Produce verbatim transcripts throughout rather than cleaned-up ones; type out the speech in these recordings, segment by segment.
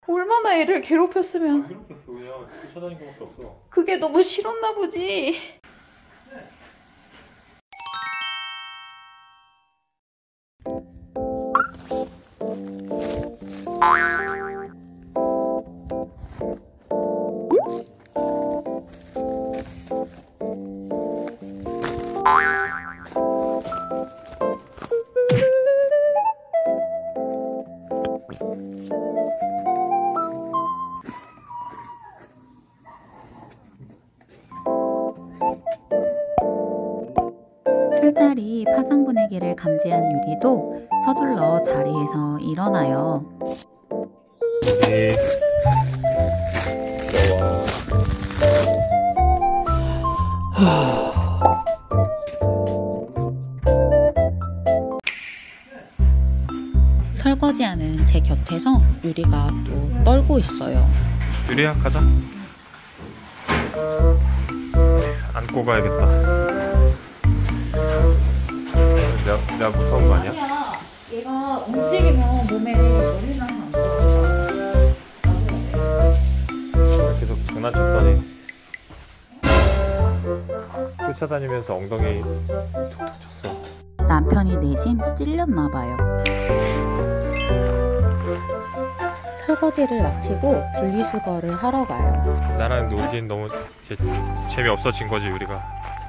얼마나 애를 괴롭혔으면. 아, 괴롭혔어. 그냥 쫓아다닌 것밖에 없어. 그게 너무 싫었나 보지. 술자리 파장 분위기를 감지한 유리도 서둘러 자리에서 일어나요. 네. 설거지하는 제 곁에서 유리가 또 떨고 있어요. 유리야, 가자. 안고 가야겠다. 내가, 내가 무서운 거 아니야? 아니야. 얘가 움직이면 몸에 열이 나면 안 돼. 계속 장난쳤더니 쫓아다니면서 엉덩이 툭툭 쳤어. 남편이 내심 찔렸나봐요. 설거지를 마치고 분리수거를 하러 가요. 나랑 놀긴 너무 제, 재미없어진 거지, 유리가.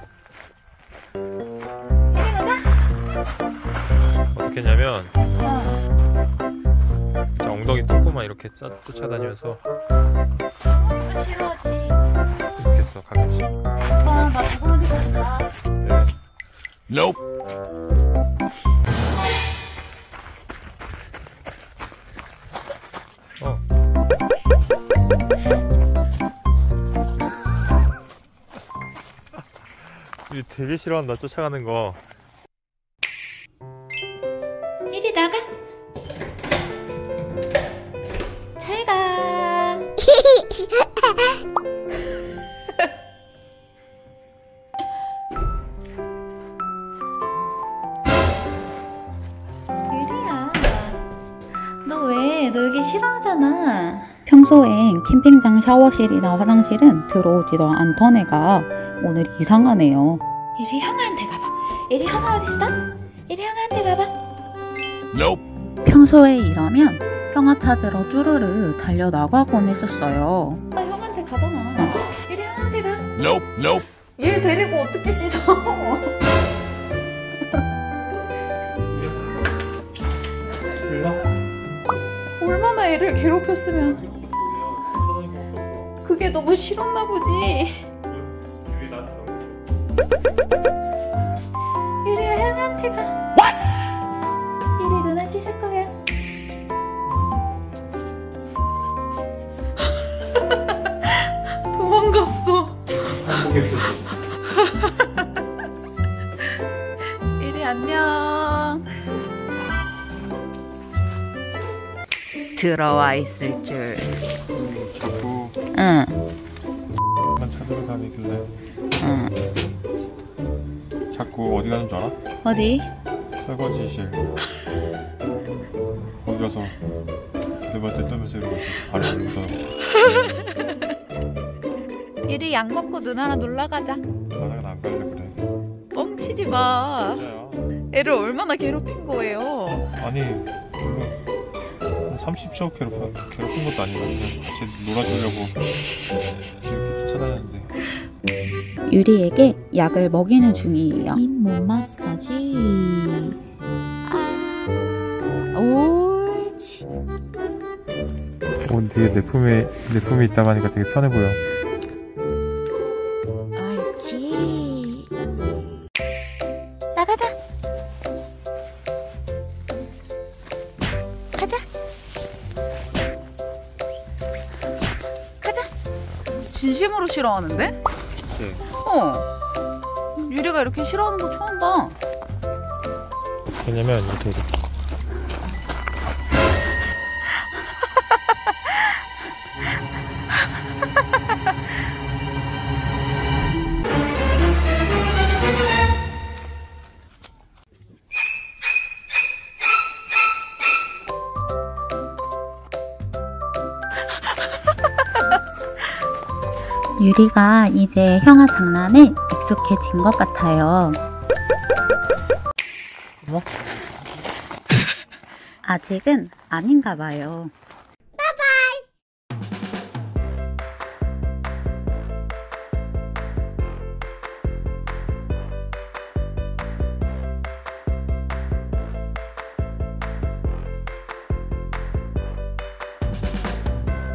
어떻게 했냐면 자, 엉덩이 뚫고만 이렇게 짜, 쫓아다니면서 싫어하지. 이렇게 했어, 가끔씩. 아, 나 저거 어디 갔다. 네. Nope. 어. 유리 되게 싫어한다, 쫓아가는 거. 이리 나가. 잘 가. 유리야, 너 왜 놀기 싫어하잖아. 평소엔 캠핑장 샤워실이나 화장실은 들어오지도 않던 애가 오늘 이상하네요. 이리 형아한테 가봐. 이리 형아 어딨어? 이리 형아한테 가봐. Nope. 평소에 이러면 형아 찾으러 쭈르르 달려나가곤 했었어요. 나 형한테 가잖아. 이리 형한테 가. Nope. Nope. 얘를 데리고 어떻게 씻어? 일로. 얼마나 애를 괴롭혔으면. 그게 너무 싫었나 보지. 유리 나한테 유리야 형한테 가. 유리 누나 씻을 거야. 도망갔어. 유리 안녕. 들어와 있을 줄. 자꾸 응. 만 찾으러 다니길래 응. 자꾸 어디 가는 줄 알아? 어디? 설거지실. 거기 가서 내발대 떠면서 이러고 발을 물더라고. 유리 약 먹고 누나랑 놀러 가자. 나랑은 안 갈래 그래. 뻥치지 마. 진짜야. 애를 얼마나 괴롭힌 거예요. 아니 별로 한 삼십 초 괴롭힌, 괴롭힌 것도 아니고 그냥 같이 놀아주려고 이렇게 쫓아다녔는데. 유리에게 약을 먹이는 중이에요. 잇몸 마사지. 아, 옳지. 오, 되게 내 품에 내 품에 있다가 하니까 되게 편해 보여. 옳지. 나가자. 가자. 가자. 진심으로 싫어하는데? 그치? 어. 유리가 이렇게 싫어하는 거 처음 봐. 왜냐면 이렇게 이렇게 유리가 이제 형아 장난에 익숙해진 것 같아요. 뭐? 아직은 아닌가 봐요.